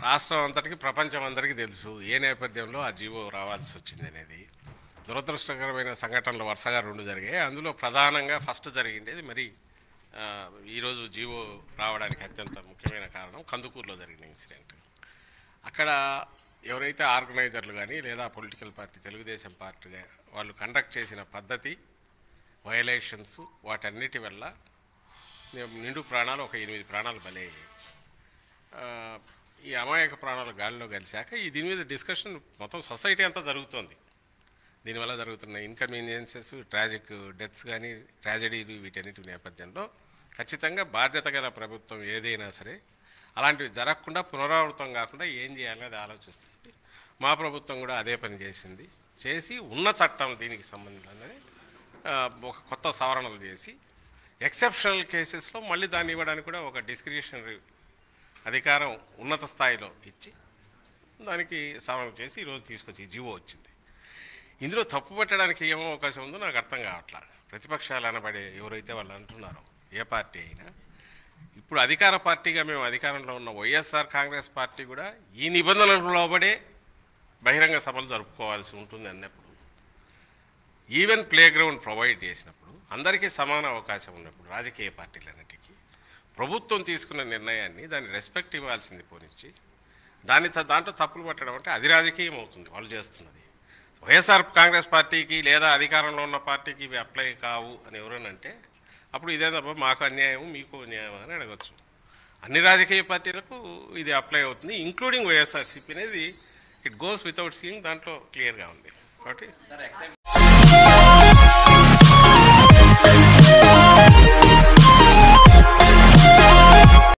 రాష్ట్రం అంతటికి ప్రపంచం అందరికీ తెలుసు ఏ నేపథ్యంలో ఆ జీవో రావాల్సి వచ్చింది అనేది. దురదృష్టకరమైన సంఘటనలు వరుసగా 2 జరిగాయి. అందులో ప్రధానంగా ఫస్ట్ జరిగిండేది మరి ఈరోజు జీవో రావడానికి అత్యంత ముఖ్యమైన కారణం కందుకూరులో జరిగిన ఇన్సిడెంట్. అక్కడ ఎవరైతే ఆర్గనైజర్లు కానీ లేదా పొలిటికల్ పార్టీ తెలుగుదేశం పార్టీ వాళ్ళు కండక్ట్ చేసిన పద్ధతి, వయలేషన్స్, వాటన్నిటి వల్ల నిండు ప్రాణాలు ఒక 8 ప్రాణాలు బలయ్యాయి. ఈ అమాయక ప్రాణాలు గాలిలో కలిశాక దీని మీద డిస్కషన్ మొత్తం సొసైటీ అంతా జరుగుతుంది. దీనివల్ల జరుగుతున్న ఇన్కన్వీనియన్సెస్, ట్రాజిక్ డెత్స్ కానీ, ట్రాజడీలు, వీటన్నిటి నేపథ్యంలో ఖచ్చితంగా బాధ్యత గల ప్రభుత్వం ఏదైనా సరే అలాంటివి జరగకుండా, పునరావృతం కాకుండా ఏం చేయాలనేది ఆలోచిస్తుంది. మా ప్రభుత్వం కూడా అదే పని చేసి ఉన్న చట్టం దీనికి సంబంధించిన ఒక కొత్త సవరణలు చేసి ఎక్సెప్షనల్ కేసెస్లో మళ్ళీ దాన్ని ఇవ్వడానికి కూడా ఒక డిస్క్రిషనరీ అధికారం ఉన్నత స్థాయిలో ఇచ్చి దానికి సవరణ చేసి ఈరోజు తీసుకొచ్చి జీవో వచ్చింది. ఇందులో తప్పు పెట్టడానికి ఏమో అవకాశం ఉందో నాకు అర్థం కావట్లా. ప్రతిపక్షాలు అనబడే ఎవరైతే వాళ్ళు అంటున్నారో ఏ పార్టీ అయినా, ఇప్పుడు అధికార పార్టీగా మేము అధికారంలో ఉన్న వైఎస్ఆర్ కాంగ్రెస్ పార్టీ కూడా ఈ నిబంధనలకు లోబడే బహిరంగ సభలు జరుపుకోవాల్సి ఉంటుంది అన్నప్పుడు, ఈవెన్ ప్లే గ్రౌండ్ ప్రొవైడ్ చేసినప్పుడు, అందరికీ సమాన అవకాశం ఉన్నప్పుడు రాజకీయ పార్టీలన్నిటికీ ప్రభుత్వం తీసుకున్న నిర్ణయాన్ని దాన్ని రెస్పెక్ట్ ఇవ్వాల్సింది పోనిచ్చి దాంట్లో తప్పులు పట్టడం అంటే అది రాజకీయం అవుతుంది వాళ్ళు చేస్తున్నది. వైఎస్ఆర్ కాంగ్రెస్ పార్టీకి లేదా అధికారంలో ఉన్న పార్టీకి ఇవి అప్లై కావు అని ఎవరనంటే అప్పుడు ఇదేందబ్బా మాకు అన్యాయం మీకు అన్యాయం అని అడగచ్చు. అన్ని రాజకీయ పార్టీలకు ఇది అప్లై అవుతుంది, ఇంక్లూడింగ్ వైఎస్ఆర్సీపీ అనేది. ఇట్ గోస్ వితౌట్ సీయింగ్, దాంట్లో క్లియర్గా ఉంది. కాబట్టి